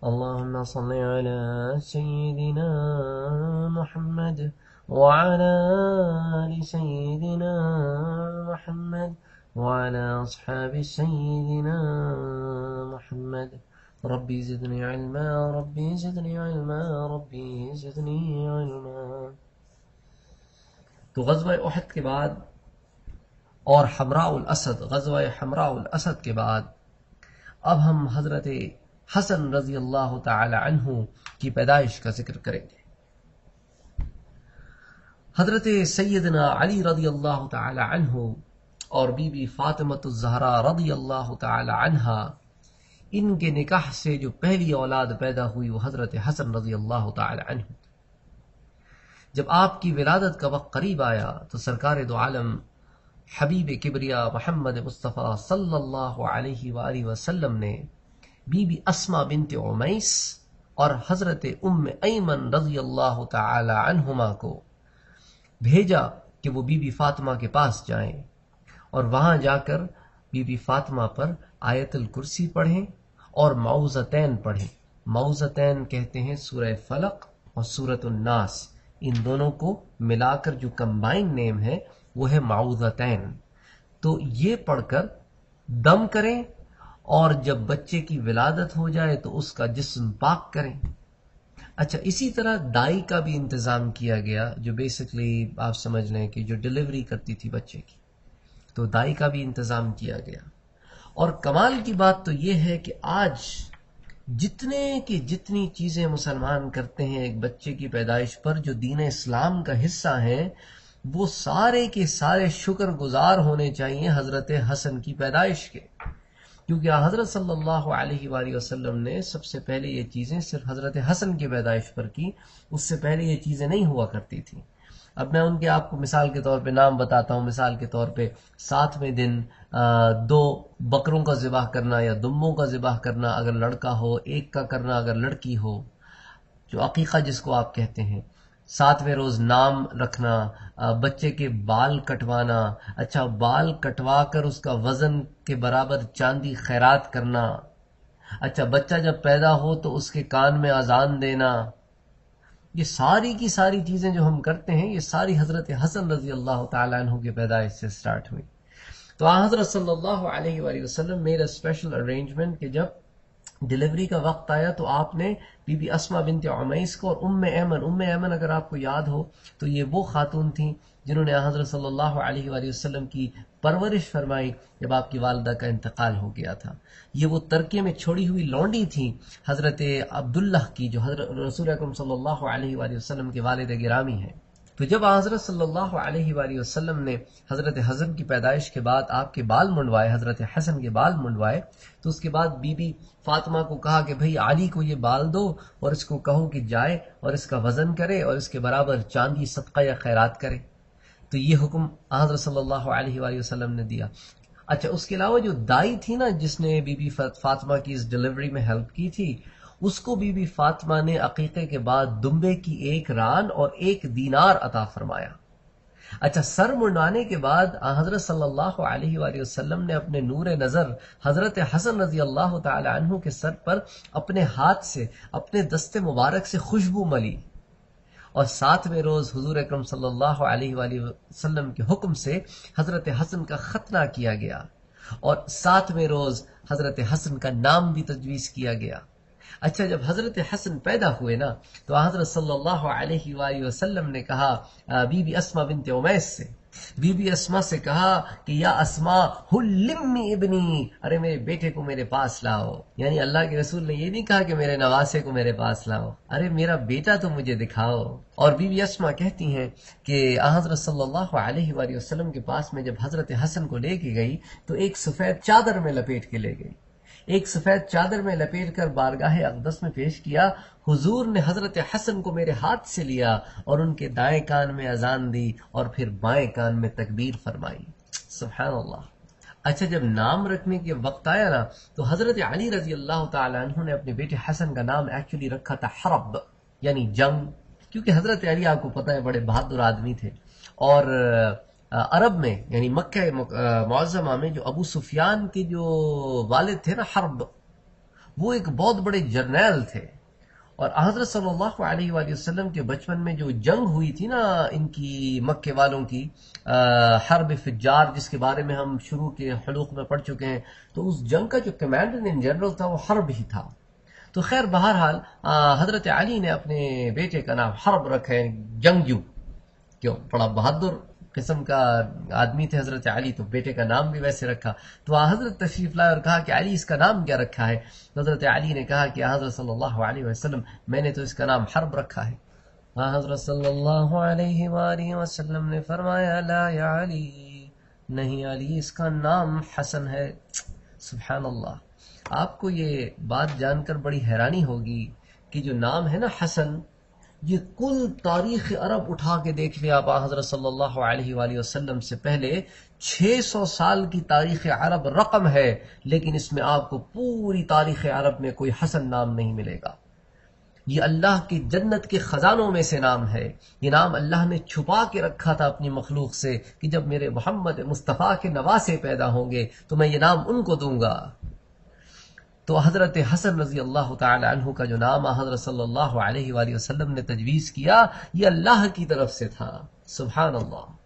اللهم صل على سيدنا محمد وعلى آل سيدنا محمد وعلى أصحاب سيدنا محمد. ربي زدني علما، ربي زدني علما، ربي زدني علما. تو غزوہ احد کے بعد اور حمراء الاسد، غزوہ حمراء الاسد کے بعد اب ہم حضرت حسن رضی اللہ تعالی عنہ کی پیدائش کا ذکر کریں گے. حضرت سیدنا علی رضی اللہ تعالی عنہ اور بی بی فاطمۃ الزہرا رضی اللہ تعالی عنہا، ان کے نکاح سے جو پہلی اولاد پیدا ہوئی وہ حضرت حسن رضی اللہ تعالی عنہ. جب آپ کی ولادت کا وقت قریب آیا تو سرکار دو عالم حبیب کبریا محمد مصطفیٰ صلی اللہ علیہ وآلہ وسلم نے بی بی اسما بنت عمیس اور حضرت ام ایمن رضی اللہ تعالی عنہما کو بھیجا کہ وہ بی بی فاطمہ کے پاس جائیں اور وہاں جا کر بی بی فاطمہ پر آیت الکرسی پڑھیں اور معوذتین پڑھیں. معوذتین کہتے ہیں سورہ فلق اور سورۃ الناس، ان دونوں کو ملا کر جو کمبائن نیم ہے وہ ہے معوذتین. تو یہ پڑھ کر دم کریں اور جب بچے کی ولادت ہو جائے تو اس کا جسم پاک کریں. اچھا، اسی طرح دائی کا بھی انتظام کیا گیا، جو بیسکلی آپ سمجھ لیں کہ جو ڈیلیوری کرتی تھی بچے کی، تو دائی کا بھی انتظام کیا گیا. اور کمال کی بات تو یہ ہے کہ آج جتنی چیزیں مسلمان کرتے ہیں ایک بچے کی پیدائش پر جو دین اسلام کا حصہ ہیں، وہ سارے کے سارے شکر گزار ہونے چاہیے حضرت حسن کی پیدائش کے، کیونکہ حضرت صلی اللہ علیہ وآلہ وسلم نے سب سے پہلے یہ چیزیں صرف حضرت حسن کی پیدائش پر کی، اس سے پہلے یہ چیزیں نہیں ہوا کرتی تھیں. اب میں ان کے آپ کو مثال کے طور پہ نام بتاتا ہوں. مثال کے طور پہ 7ویں دن 2 بکروں کا ذبح کرنا یا دمبوں کا ذبح کرنا اگر لڑکا ہو، 1 کا کرنا اگر لڑکی ہو، جو عقیقہ جس کو آپ کہتے ہیں. 7ویں روز نام رکھنا، بچے کے بال کٹوانا. اچھا، بال کٹوا کر اس کا وزن کے برابر چاندی خیرات کرنا. اچھا، بچہ جب پیدا ہو تو اس کے کان میں اذان دینا. یہ ساری کی ساری چیزیں جو ہم کرتے ہیں یہ ساری حضرت حسن رضی اللہ تعالیٰ عنہ کی پیدائش سے سٹارٹ ہوئی. تو حضرت صلی اللہ علیہ وآلہ وسلم میرا اسپیشل ارینجمنٹ کہ جب ڈیلیوری کا وقت آیا تو آپ نے بی بی اسما بنت عمیس کو اور ام ایمن اگر آپ کو یاد ہو تو یہ وہ خاتون تھیں جنہوں نے حضرت صلی اللہ علیہ وآلہ وسلم کی پرورش فرمائی جب آپ کی والدہ کا انتقال ہو گیا تھا. یہ وہ ترکے میں چھوڑی ہوئی لونڈی تھیں حضرت عبداللہ کی، جو حضرت رسول اکرم صلی اللہ علیہ وآلہ وسلم کے والد گرامی ہیں. تو جب حضرت صلی اللہ علیہ وآلہ وسلم نے حضرت حسن کی پیدائش کے بعد آپ کے بال منڈوائے، حضرت حسن کے بال منڈوائے، تو اس کے بعد بی بی فاطمہ کو کہا کہ بھئی علی کو یہ بال دو اور اس کو کہو کہ جائے اور اس کا وزن کرے اور اس کے برابر چاندی صدقہ یا خیرات کرے. تو یہ حکم حضرت صلی اللہ علیہ وآلہ وسلم نے دیا. اچھا، اس کے علاوہ جو دائی تھی نا جس نے بی بی فاطمہ کی اس ڈیلیوری میں ہیلپ کی تھی، اس کو بی بی فاطمہ نے عقیقے کے بعد دمبے کی 1 ران اور 1 دینار عطا فرمایا. اچھا، سر منڈانے کے بعد حضرت صلی اللہ علیہ وآلہ وسلم نے اپنے نور نظر حضرت حسن رضی اللہ تعالی عنہ کے سر پر اپنے ہاتھ سے، اپنے دست مبارک سے خوشبو ملی، اور 7ویں روز حضور اکرم صلی اللہ علیہ وآلہ وسلم کے حکم سے حضرت حسن کا ختنہ کیا گیا اور 7ویں روز حضرت حسن کا نام بھی تجویز کیا گیا. اچھا، جب حضرت حسن پیدا ہوئے نا تو حضرت صلی اللہ علیہ وآلہ وسلم نے کہا بی بی اسما بنت عمیس سے، بی بی اسما سے کہا کہ یا اسما حلمی ابنی، ارے میرے بیٹے کو میرے پاس لاؤ. یعنی اللہ کے رسول نے یہ نہیں کہا کہ میرے نواسے کو میرے پاس لاؤ، ارے میرا بیٹا تو مجھے دکھاؤ. اور بی بی اسما کہتی ہیں کہ حضرت صلی اللہ علیہ وآلہ وسلم کے پاس میں جب حضرت حسن کو لے کے گئی تو ایک سفید چادر میں لپیٹ کے لے گئی، ایک سفید چادر میں لپیٹ کر بارگاہ اقدس میں پیش کیا. حضور نے حضرت حسن کو میرے ہاتھ سے لیا اور ان کے دائیں کان میں اذان دی اور پھر بائیں کان میں تکبیر فرمائی. سبحان اللہ. اچھا، جب نام رکھنے کے وقت آیا نا تو حضرت علی رضی اللہ تعالی عنہ نے اپنے بیٹے حسن کا نام ایکچولی رکھا تھا حرب، یعنی جنگ، کیونکہ حضرت علی آپ کو پتہ ہے بڑے بہادر آدمی تھے. اور عرب میں یعنی مکہ معظمہ میں جو ابو سفیان کے جو والد تھے نا حرب، وہ ایک بہت بڑے جرنیل تھے، اور حضرت صلی اللہ علیہ وآلہ وسلم کے بچپن میں جو جنگ ہوئی تھی نا ان کی مکے والوں کی، حرب فجار، جس کے بارے میں ہم شروع کے حلوق میں پڑھ چکے ہیں، تو اس جنگ کا جو کمانڈر ان جنرل تھا وہ حرب ہی تھا۔ تو خیر بہرحال حضرت علی نے اپنے بیٹے کا نام حرب رکھا ہے، جنگجو، کیوں، بڑا بہادر قسم کا آدمی تھے حضرت علی، تو بیٹے کا نام بھی ویسے رکھا۔ تو حضرت تشریف لائے اور کہا کہ علی اس کا نام کیا رکھا ہے؟ تو حضرت علی نے کہا کہ حضرت صلی اللہ علیہ وسلم میں نے تو اس کا نام حرب رکھا ہے۔ حضرت صلی اللہ علیہ وآلہ وسلم نے فرمایا لا یا علی، نہیں علی، اس کا نام حسن ہے۔ سبحان اللہ۔ آپ کو یہ بات جان کر بڑی حیرانی ہوگی کہ جو نام ہے نا حسن، یہ کل تاریخ عرب اٹھا کے دیکھ لیا آپ، حضرت صلی اللہ علیہ وآلہ وسلم سے پہلے 600 سال کی تاریخ عرب رقم ہے، لیکن اس میں آپ کو پوری تاریخ عرب میں کوئی حسن نام نہیں ملے گا۔ یہ اللہ کی جنت کے خزانوں میں سے نام ہے، یہ نام اللہ نے چھپا کے رکھا تھا اپنی مخلوق سے کہ جب میرے محمد مصطفیٰ کے نواسے پیدا ہوں گے تو میں یہ نام ان کو دوں گا۔ تو حضرت حسن رضی اللہ تعالی عنہ کا جو نام حضرت صلی اللہ علیہ وآلہ وسلم نے تجویز کیا، یہ اللہ کی طرف سے تھا۔ سبحان اللہ۔